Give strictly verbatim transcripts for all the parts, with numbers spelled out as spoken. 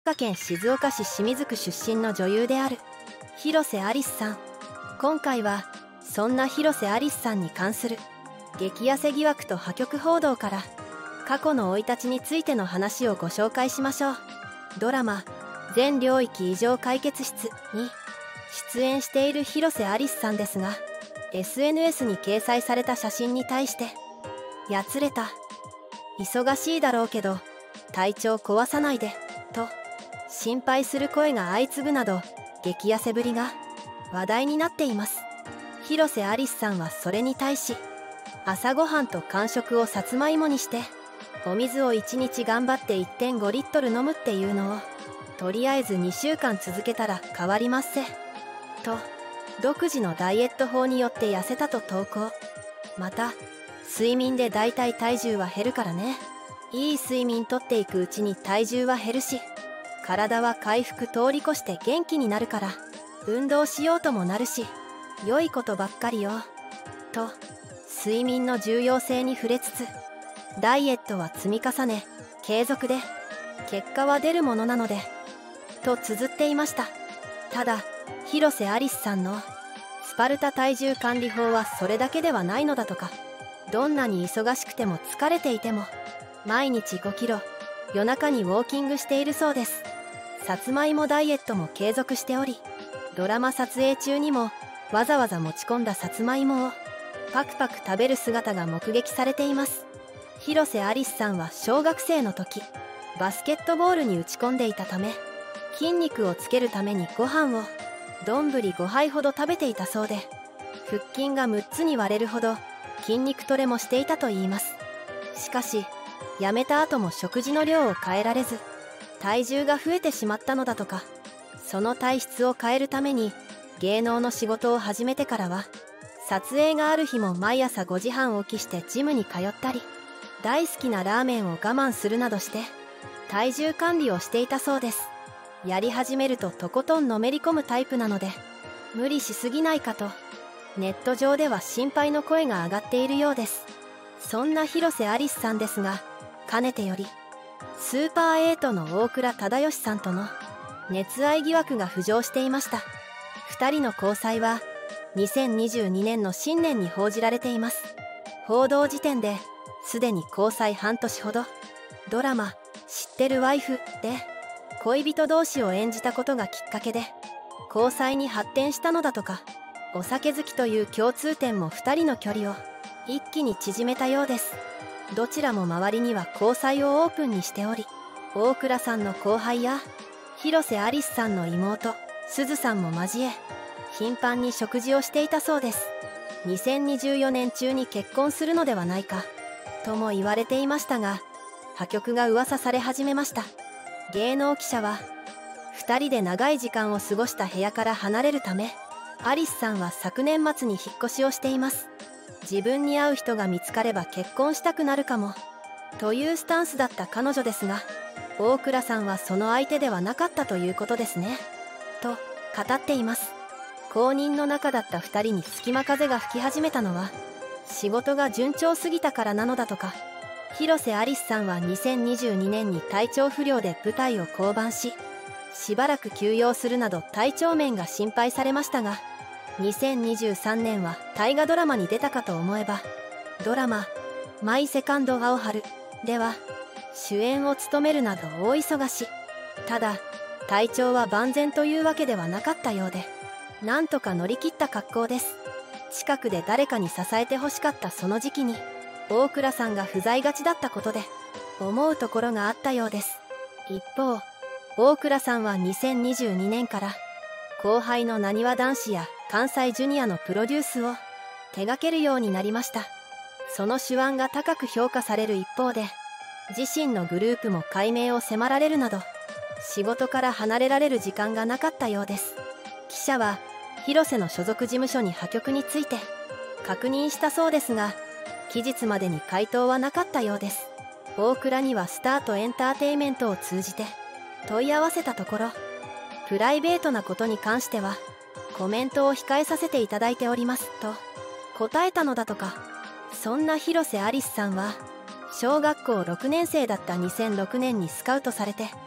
岡県静岡市清水区出身の女優である広瀬アリスさん。今回はそんな広瀬アリスさんに関する激痩せ疑惑と破局報道から過去の生い立ちについての話をご紹介しましょう。ドラマ「全領域異常解決室」に出演している広瀬アリスさんですが、 エスエヌエス に掲載された写真に対して「やつれた」「忙しいだろうけど体調壊さないで」と心配する声が相次ぐなど、激痩せぶりが話題になっています。広瀬アリスさんはそれに対し、朝ごはんと間食をさつまいもにしてお水をいちにち頑張って いってんごリットル飲むっていうのをとりあえずにしゅうかん続けたら変わりまっせと独自のダイエット法によって痩せたと投稿。また睡眠でだいたい体重は減るからね、いい睡眠とっていくうちに体重は減るし、体は回復通り越して元気になるから運動しようともなるし、良いことばっかりよと睡眠の重要性に触れつつ、ダイエットは積み重ね継続で結果は出るものなのでと綴っていました。ただ広瀬アリスさんのスパルタ体重管理法はそれだけではないのだとか。どんなに忙しくても疲れていても毎日ごキロ夜中にウォーキングしているそうです。さつまいもダイエットも継続しており、ドラマ撮影中にもわざわざ持ち込んださつまいもをパクパク食べる姿が目撃されています。広瀬アリスさんは小学生の時バスケットボールに打ち込んでいたため、筋肉をつけるためにご飯をどんぶりごはいほど食べていたそうで、腹筋がむっつに割れるほど筋肉トレもしていたといいます。しかし辞めた後も食事の量を変えられず体重が増えてしまったのだとか。その体質を変えるために芸能の仕事を始めてからは、撮影がある日も毎朝ごじはん起きしてジムに通ったり、大好きなラーメンを我慢するなどして体重管理をしていたそうです。やり始めるととことんのめり込むタイプなので無理しすぎないかとネット上では心配の声が上がっているようです。そんな広瀬アリスさんですが、かねてよりスーパーエイトの大倉忠義さんとの熱愛疑惑が浮上していました。ふたりの交際はにせんにじゅうにねんの新年に報じられています。報道時点ですでに交際半年ほど。ドラマ「知ってるワイフ」で恋人同士を演じたことがきっかけで交際に発展したのだとか。お酒好きという共通点もふたりの距離を一気に縮めたようです。どちらも周りには交際をオープンにしており、大倉さんの後輩や広瀬アリスさんの妹すずさんも交え頻繁に食事をしていたそうです。にせんにじゅうよねん中に結婚するのではないかとも言われていましたが、破局が噂され始めました。芸能記者はふたりで長い時間を過ごした部屋から離れるため、アリスさんは昨年末に引っ越しをしています。自分に合う人が見つかれば結婚したくなるかもというスタンスだった彼女ですが、大倉さんはその相手ではなかったということですねと語っています。公認の仲だったふたりに隙間風が吹き始めたのは仕事が順調すぎたからなのだとか。広瀬アリスさんはにせんにじゅうにねんに体調不良で舞台を降板し、しばらく休養するなど体調面が心配されましたが、にせんにじゅうさんねんは大河ドラマに出たかと思えば、ドラマ「マイ・セカンド・アオハル」では主演を務めるなど大忙し。ただ体調は万全というわけではなかったようで、なんとか乗り切った格好です。近くで誰かに支えてほしかったその時期に大倉さんが不在がちだったことで思うところがあったようです。一方大倉さんはにせんにじゅうにねんから後輩のなにわ男子や関西ジュニアのプロデュースを手掛けるようになりました。その手腕が高く評価される一方で、自身のグループも改名を迫られるなど仕事から離れられる時間がなかったようです。記者は広瀬の所属事務所に破局について確認したそうですが、期日までに回答はなかったようです。大倉にはスタートエンターテイメントを通じて問い合わせたところ、プライベートなことに関してはコメントを控えさせていただいておりますと答えたのだとか。そんな広瀬アリスさんは小学校ろくねん生だったにせんろくねんにスカウトされて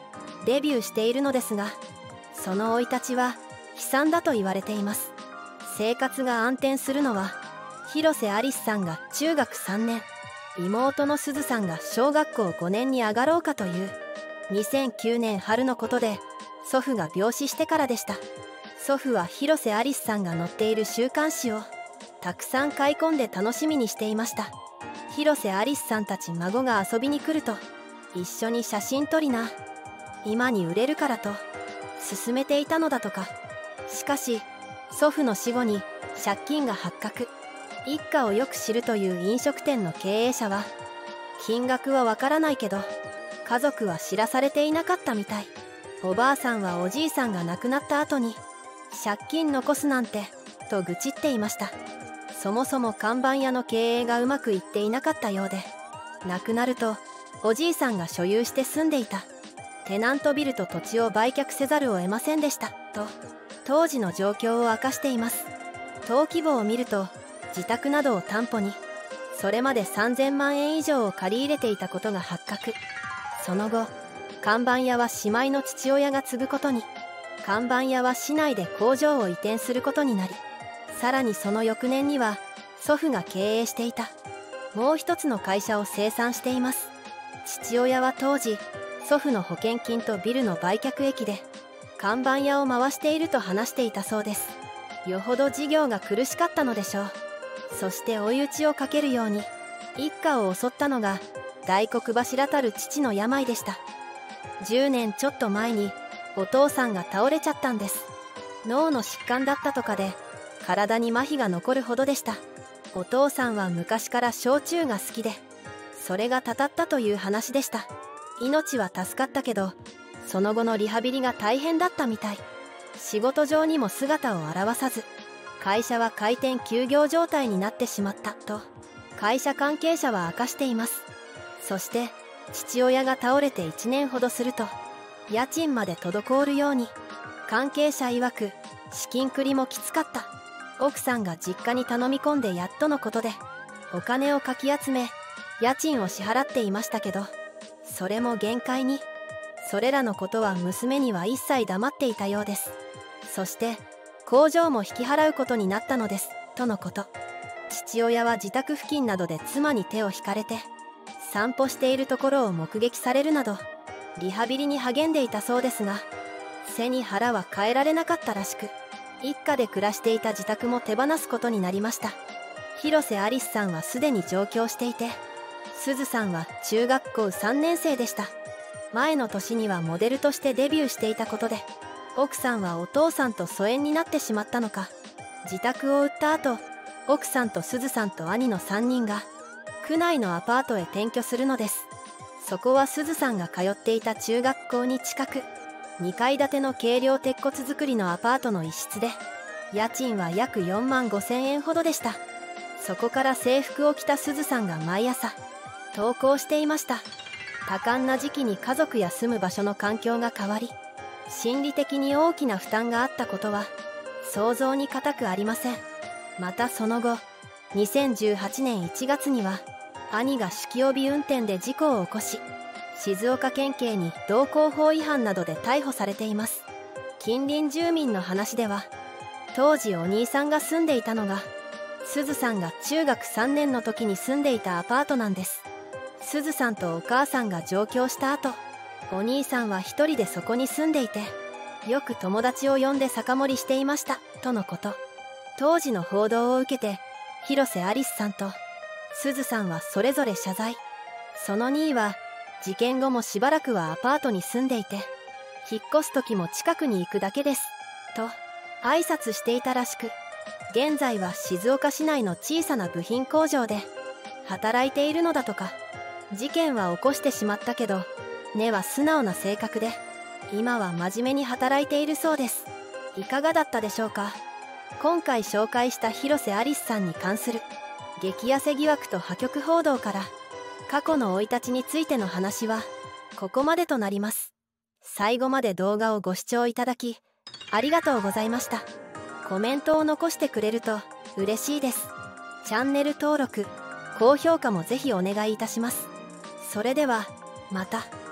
デビューしているのですが、その生い立ちは悲惨だと言われています。生活が暗転するのは、広瀬アリスさんが中学さんねん、妹のすずさんが小学校ごねんに上がろうかというにせんきゅうねん春のことで、祖父が病死してからでした。祖父は広瀬アリスさんが載っている週刊誌をたくさん買い込んで楽しみにしていました。広瀬アリスさんたち孫が遊びに来ると、一緒に写真撮りな、今に売れるからと勧めていたのだとか。しかし祖父の死後に借金が発覚。一家をよく知るという飲食店の経営者は、金額はわからないけど家族は知らされていなかったみたい。おばあさんはおじいさんが亡くなった後に借金残すなんてと愚痴っていました。そもそも看板屋の経営がうまくいっていなかったようで、亡くなるとおじいさんが所有して住んでいたテナントビルと土地を売却せざるを得ませんでしたと当時の状況を明かしています。登記簿を見ると、自宅などを担保にそれまでさんぜんまんえん以上を借り入れていたことが発覚。その後看板屋は姉妹の父親が継ぐことに、看板屋は市内で工場を移転することになり、さらにその翌年には祖父が経営していたもう一つの会社を清算しています。父親は当時祖父の保険金とビルの売却益で看板屋を回していると話していたそうです。よほど事業が苦しかったのでしょう。そして追い打ちをかけるように一家を襲ったのが大黒柱たる父の病でした。じゅうねんちょっと前にお父さんが倒れちゃったんです。脳の疾患だったとかで体に麻痺が残るほどでした。お父さんは昔から焼酎が好きで、それがたたったという話でした。命は助かったけど、その後のリハビリが大変だったみたい。仕事上にも姿を現さず、会社は開店休業状態になってしまったと会社関係者は明かしています。そして父親が倒れていちねんほどすると、家賃まで滞るように。関係者曰く、資金繰りもきつかった。奥さんが実家に頼み込んでやっとのことでお金をかき集め、家賃を支払っていましたけど、それも限界に。それらのことは娘には一切黙っていたようです。そして工場も引き払うことになったのですとのこと。父親は自宅付近などで妻に手を引かれて散歩しているところを目撃されるなど、リハビリに励んでいたそうですが、背に腹は変えられなかったらしく、一家で暮らしていた自宅も手放すことになりました。広瀬アリスさんはすでに上京していて、すずさんは中学校さんねん生でした。前の年にはモデルとしてデビューしていたことで、奥さんはお父さんと疎遠になってしまったのか、自宅を売った後、奥さんとすずさんと兄のさんにんが区内のアパートへ転居するのです。そこはすずさんが通っていた中学校に近く、にかい建ての軽量鉄骨造りのアパートの一室で、家賃は約よんまんごせんえんほどでした。そこから制服を着たすずさんが毎朝登校していました。多感な時期に家族や住む場所の環境が変わり、心理的に大きな負担があったことは想像に難くありません。またその後、にせんじゅうはちねんいちがつには兄が酒気帯び運転で事故を起こし、静岡県警に道交法違反などで逮捕されています。近隣住民の話では、当時お兄さんが住んでいたのがすずさんが中学さんねんの時に住んでいたアパートなんです。すずさんとお母さんが上京した後、お兄さんは一人でそこに住んでいて、よく友達を呼んで酒盛りしていましたとのこと。当時の報道を受けて広瀬アリスさんとすずさんはそれぞれ謝罪。そのにいは事件後もしばらくはアパートに住んでいて、引っ越す時も近くに行くだけですと挨拶していたらしく、現在は静岡市内の小さな部品工場で働いているのだとか。事件は起こしてしまったけど、根は素直な性格で、今は真面目に働いているそうです。いかがだったでしょうか。今回紹介した広瀬アリスさんに関する激痩せ疑惑と破局報道から過去の生い立ちについての話はここまでとなります。最後まで動画をご視聴いただきありがとうございました。コメントを残してくれると嬉しいです。チャンネル登録、高評価もぜひお願いいたします。それではまた。